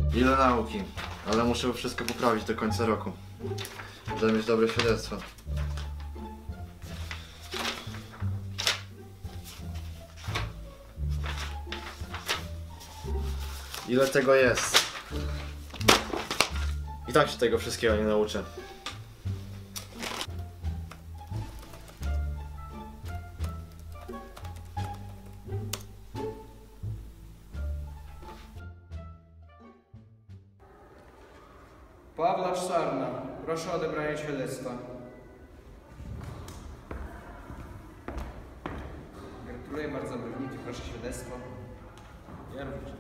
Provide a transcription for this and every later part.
Ile nauki, ale muszę wszystko poprawić do końca roku, żeby mieć dobre świadectwo. Ile tego jest? I tak się tego wszystkiego nie nauczę. Pawlacz Sarna, proszę o odebranie świadectwa. Gratuluję bardzo, wyniki, proszę świadectwo. Ja również.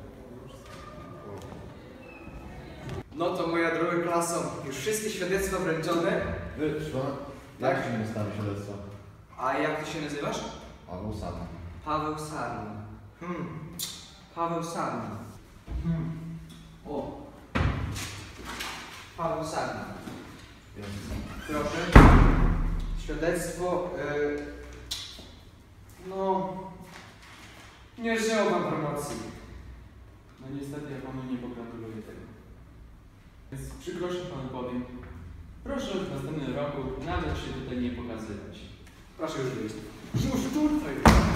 No to moja droga klaso, już wszystkie świadectwa wręczone. Wyszło? Tak? Jak się nie stawi świadectwo? A jak ty się nazywasz? Paweł Sarna. Paweł Sarna. Paweł Sarna. O. Paweł Sarna. Proszę. Świadectwo. No. Nie żyją wam promocji. No niestety ja panu nie pogratuluję tego. Więc z przykrością panu powiem, proszę w następnym roku nawet się tutaj nie pokazywać. Proszę już wyjść. Już tutaj.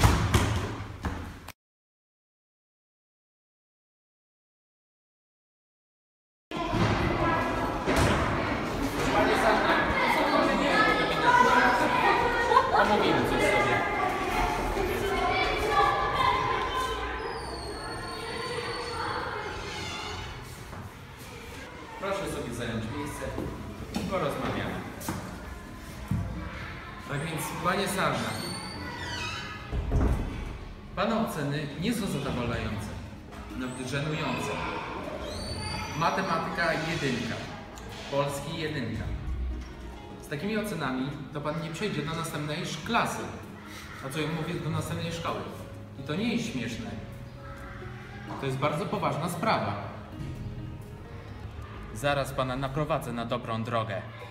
Omówimy coś sobie. Proszę sobie zająć miejsce i porozmawiamy. Tak więc, panie Sarna, pana oceny nie są zadowalające, nawet żenujące. Matematyka 1, polski 1. Z takimi ocenami to pan nie przejdzie do następnej klasy. A co ja mówię, do następnej szkoły. I to nie jest śmieszne. To jest bardzo poważna sprawa. Zaraz pana naprowadzę na dobrą drogę.